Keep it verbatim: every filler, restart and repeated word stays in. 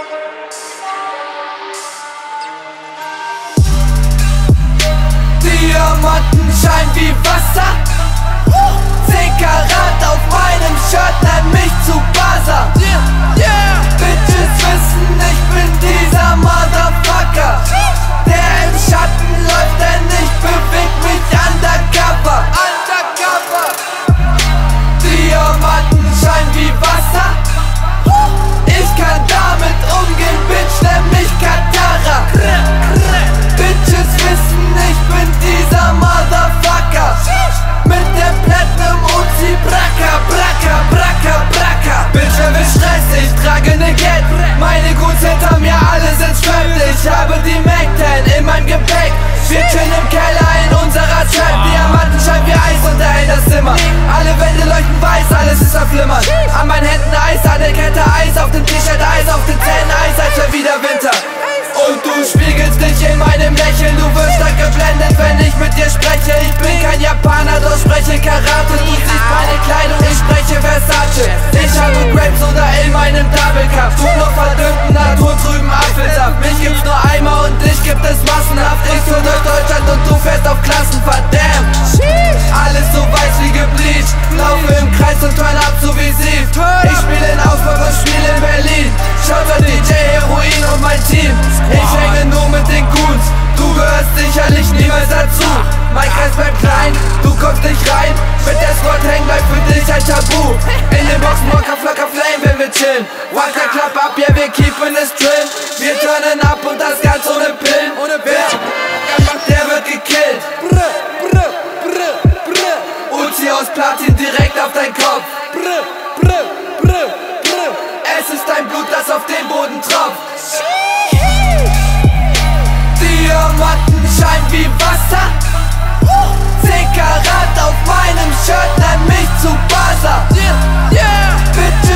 Diamanten scheinen wie Wasser. Zehn Karat auf meinem Shirt, nenn mich zu Buzzer. Bitches wissen, ich bin dieser Motherfucker, der im Schatten läuft, denn ich beweg mich undercover. Undercover. Diamanten scheinen wie Wasser. Ich kann damit umgehen, Bitch, nenn mich Katara. Bitches wissen, ich bin dieser Motherfucker mit dem Platinum Uzi, Braka, Braka, Braka, Braka. Bitch, wer will Stress? Ich trage ne Geld. Meine Guts hinter mir, alle sind strapped. Ich habe die Mac zehn in meinem Gepäck. Wir chillen im Keller in unserer Trap. Diamanten scheinen wie Eis und erhält das Zimmer. Alle Wände leuchten weiß, alles ist verflimmert. An meinen Händen Eis, an der Kette Eis, auf dem T-Shirt Eis, auf den Zähnen Eis, als wäre wieder Winter. Und du spiegelst dich in meinem Lächeln. Du wirst dann geblendet, wenn ich mit dir spreche. Ich bin kein Japaner, doch spreche Karate. Du siehst meine Kleidung, ich spreche Versace. Ich habe Grapes oder in meinem Double Cup. Du nur verdünnten naturtrüben Apfelsaft. Mich gibt's nur einmal und dich gibt es massenhaft. Ich tour durch Deutschland und du fährst auf Klassenfahrt. Damn, alles so weiß wie gebleached. Laufe im Kreis und turn ab so wie sie. Ich spiele in Augsburg und spiele in Berlin. Schaut D J Heroin und mein Team. Ich hänge nur mit den Goons. Du gehörst sicherlich niemals dazu. Mein Kreis bleibt klein, du kommst nicht rein. Mit der Squad hängen bleibt für dich ein Tabu. In den Boxen Rocker, Flocker, Flame, wenn wir chillen. One time clap up, yeah, wir keepin' es drin. Wir turnen ab und das Ganze ohne Pillen. Wer macht, der wird gekillt. Uzi aus Platin direkt auf dein Kopf. Es ist dein Blut, das auf den Boden tropft. Diamanten scheinen wie Wasser. Zehn Karat auf meinem Shirt, nenn mich zu Buzzer. Bitches